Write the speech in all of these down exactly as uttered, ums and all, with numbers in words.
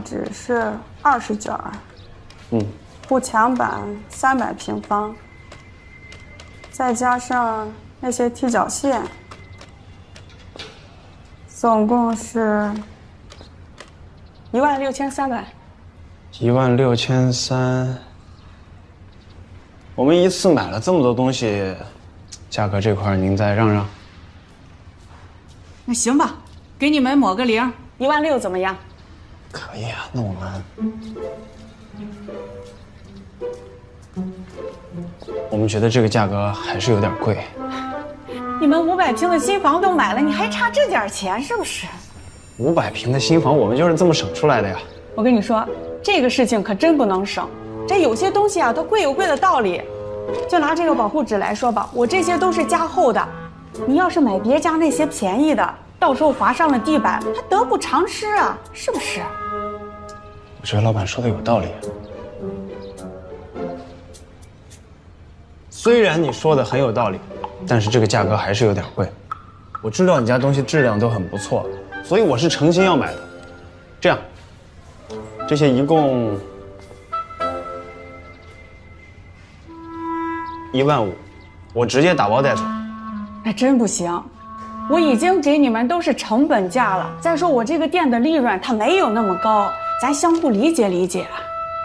纸是二十卷， 嗯， 护墙板三百平方，再加上那些踢脚线，总共是一万六千三百。 一万六千三。我们一次买了这么多东西，价格这块您再让让。 那行吧，给你们抹个零，一万六怎么样？ 可以啊，那我们，我们觉得这个价格还是有点贵。 你们五百平的新房都买了，你还差这点钱是不是？ 五百平的新房，我们就是这么省出来的呀。 我跟你说，这个事情可真不能省。这有些东西啊，它贵有贵的道理。就拿这个保护纸来说吧，我这些都是加厚的。你要是买别家那些便宜的，到时候划上了地板，它得不偿失啊，是不是？ 我觉得老板说的有道理。虽然你说的很有道理，但是这个价格还是有点贵。我知道你家东西质量都很不错，所以我是诚心要买的。这样，这些一共一万五，我直接打包带走。 那真不行，我已经给你们都是成本价了。再说我这个店的利润它没有那么高，咱相互理解理解。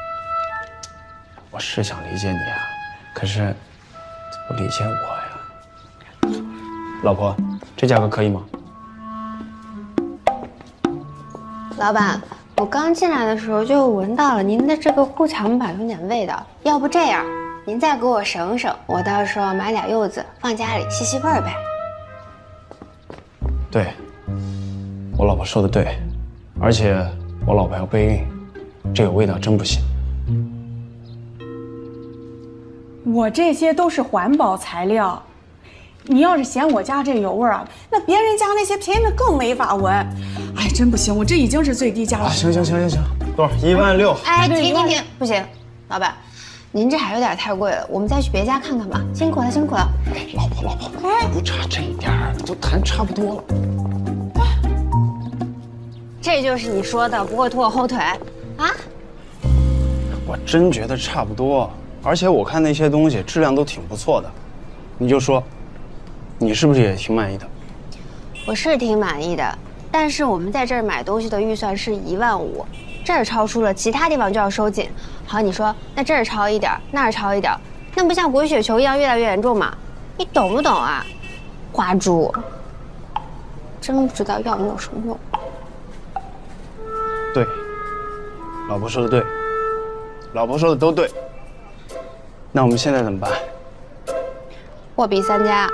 我是想理解你啊，可是不理解我呀。老婆，这价格可以吗？ 老板，我刚进来的时候就闻到了您的这个护墙板有点味道，要不这样，您再给我省省，我到时候买点柚子放家里吸吸味儿呗。 对，我老婆说的对，而且我老婆要备孕，这个味道真不行。 我这些都是环保材料，你要是嫌我家这有味儿啊，那别人家那些便宜的更没法闻。哎，真不行，我这已经是最低价了。 啊，行行行行行，多少？一万六。 哎，停停停，不行，老板，您这还有点太贵了，我们再去别家看看吧。辛苦了，辛苦了。 哎，老婆老婆，不差这一点儿，都谈差不多了。 这就是你说的不会拖我后腿啊？ 我真觉得差不多，而且我看那些东西质量都挺不错的，你就说，你是不是也挺满意的？ 我是挺满意的，但是我们在这儿买东西的预算是一万五，这儿超出了，其他地方就要收紧。好，你说那这儿超一点，那儿超一点，那不像滚雪球一样越来越严重吗？你懂不懂啊？花猪，真不知道要你有什么用。 对，老婆说的对，老婆说的都对。那我们现在怎么办？ 货比三家。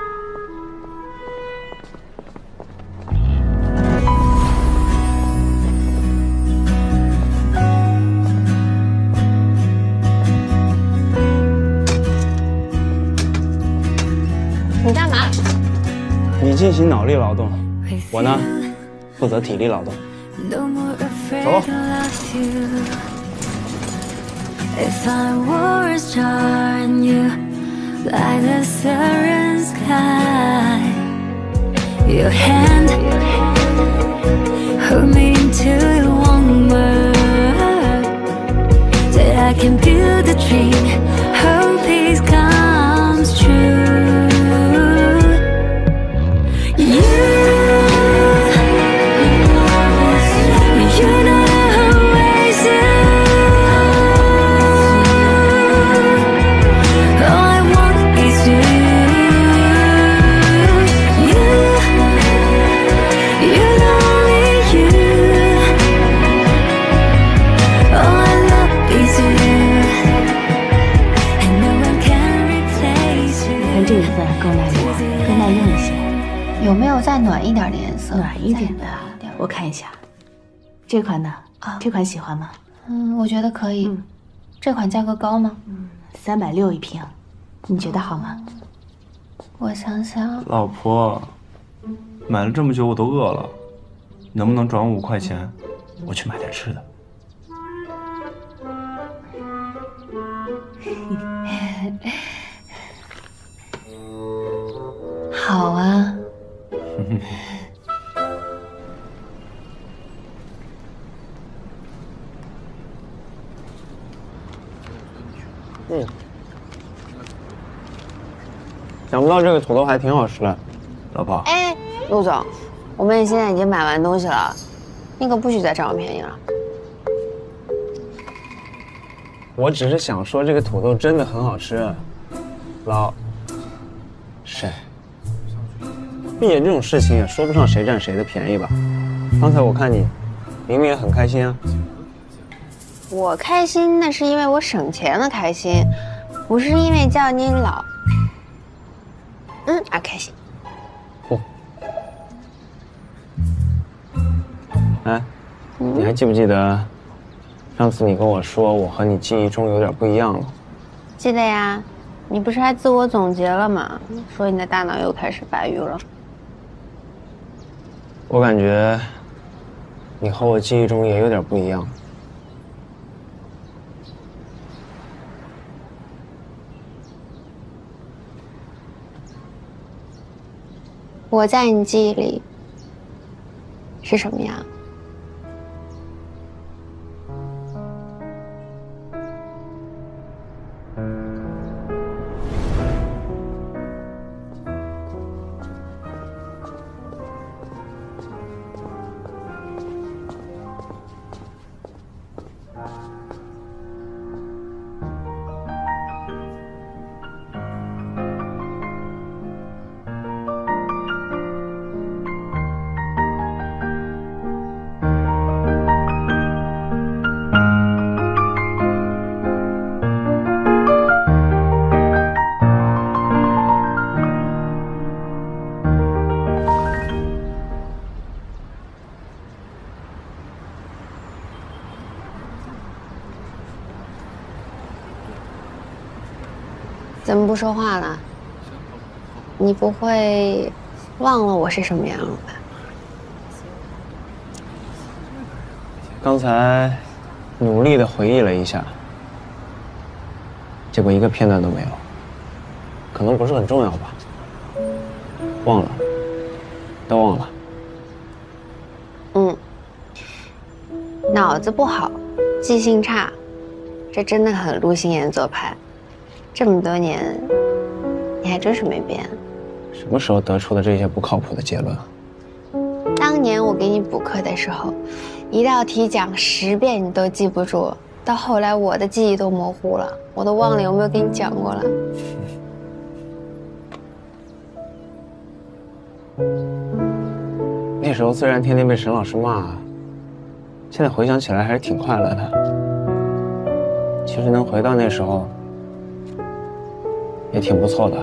你干嘛？ 你进行脑力劳动，我呢，负责体力劳动。走。 If I were a star and you like the southern sky, your hand hold me into your warm world. That I can build a dream, hope it comes true. You, you know how I say. 有没有再暖一点的颜色？ 暖一点的，我看一下。这款呢？啊，这款喜欢吗？ 嗯，我觉得可以。嗯，这款价格高吗？ 嗯，三百六一瓶，你觉得好吗？ 我想想。 老婆，买了这么久我都饿了，能不能转我五块钱，我去买点吃的？ 好啊。 嗯，想不到这个土豆还挺好吃的， 老婆。 哎，陆总，我们现在已经买完东西了，你可不许再占我便宜了。 我只是想说这个土豆真的很好吃，老沈，毕业这种事情也说不上谁占谁的便宜吧。刚才我看你，明明也很开心啊。 我开心那是因为我省钱的开心，不是因为叫您老嗯而开心。 哦。哎，你还记不记得上次你跟我说我和你记忆中有点不一样了？ 记得呀，你不是还自我总结了吗？说你的大脑又开始发育了。 我感觉你和我记忆中也有点不一样。 我在你记忆里是什么样？怎么不说话了？你不会忘了我是什么样了吧？ 刚才努力的回忆了一下，结果一个片段都没有，可能不是很重要吧。忘了，都忘了。 嗯，脑子不好，记性差，这真的很陆星岩做派。这么多年，你还真是没变。 什么时候得出的这些不靠谱的结论？ 当年我给你补课的时候，一道题讲十遍你都记不住，到后来我的记忆都模糊了，我都忘了有没有给你讲过了。 那时候虽然天天被沈老师骂，现在回想起来还是挺快乐的。其实能回到那时候，也挺不错的。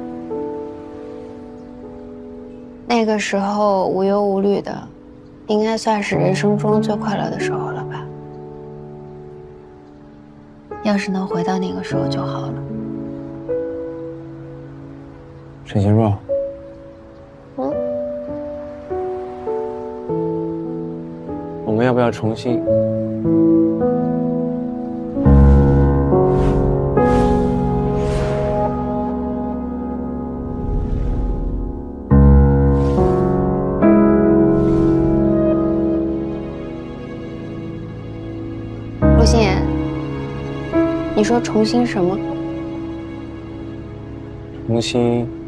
那个时候无忧无虑的，应该算是人生中最快乐的时候了吧？要是能回到那个时候就好了。 沈心若， 嗯， 我们要不要重新？ 陆心言，你说重新什么？ 重新